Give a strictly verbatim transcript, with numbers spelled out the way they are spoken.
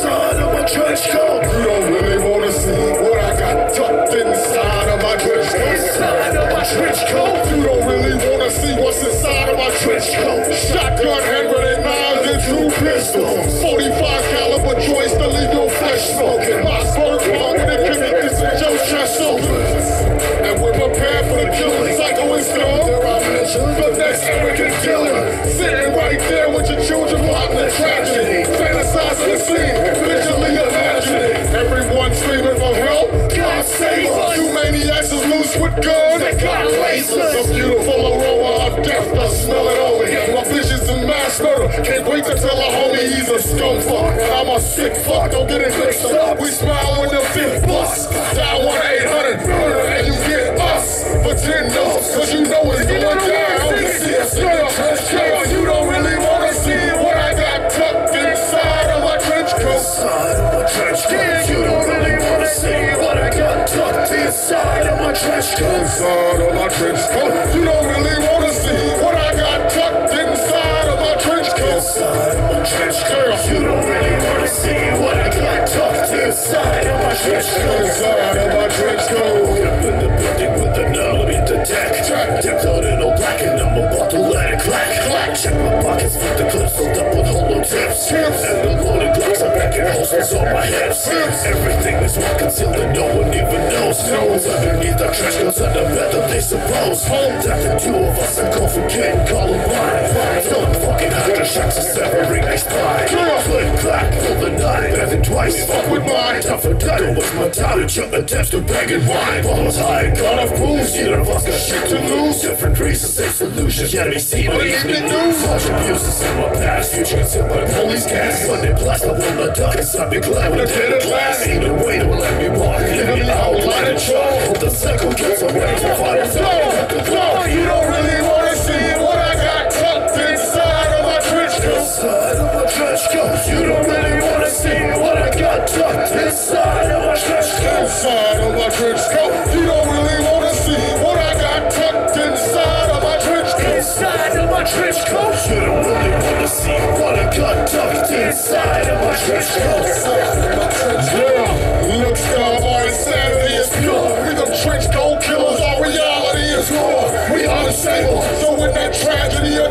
inside of my trench coat. You don't really wanna see what I got tucked inside of my trench coat. Inside of my trench coat. You don't really wanna see what's inside of my trench coat. Shotgun, hand grenade, knives, and two pistols. forty-five caliber joints to leave your flesh smoking. My spurt bomb when it can get this in your chest open. And we're prepared for the killing cycle and storm. There I mentioned the next arrogant killer. Sitting right there with your children plotting a tragedy. Fantasizing the scene, visually imagining. Everyone screaming for help. God save us. You maniacs is loose with guns. They got lasers. The beautiful aroma of death, the smell it only. My visions in mass murder. Can't wait to tell a homie he's a scum fuck. And I'm a sick fuck, don't get it mixed up. We smile when the fifth bust. Dial one eight hundred murder and you get us for ten notes. Cause you know it's going down. See us in the trench coat. You don't really wanna see what I got tucked inside of my trench coat. Inside of my trench coat. You don't really wanna see what I got tucked inside of my trench coat. Inside of my trench coat. You don't really wanna see what I got tucked inside of my trench coat. Inside of my trench coat. You don't really wanna see what I got tucked inside of my trench coat. Inside of my trench coat. Up in the building with the numb in the deck. Decked out in all black and I'm about to let it clack. Clack. Check my pockets with the clips filled up with hollow tips. And the loaded glocks are back in holsters on my hips. Everything is well concealed and no one even knows. No one's underneath our trash goes under bed that they suppose. Home death and two of us are going for getting Columbine. Filling fucking hydra shocks are severing my spine. Click, clack, pull the knife, everything twice. Fuck with mine, tough and tight. Don't waste my time to chuck attempts to bag and wine. Bottles high, got off booze. Neither of us got shit to lose. Different reasons, same solutions. Yet to be seen on the evening news. Harsh abuses in my past, future concealed by the police gas. Sunday blast, I will not duck. Cause I'll be glad when I get at last. Ain't no way to let me walk. Give me the outline and chalk. Hope the cycle gets away to find a flow. You don't really wanna see what I got tucked inside of my trench coat. Inside of my trench coat. You don't really wanna see what I got tucked inside of my trench coat. Inside of my trench coat. You don't really wanna see what I got tucked inside of my trench coat. Inside of my trench coat. You don't really wanna see what I got tucked inside of my trench coat. Yeah, look, Starboy, insanity is pure. We the trench coat killers, our reality is raw. We unstable, so when that tragedy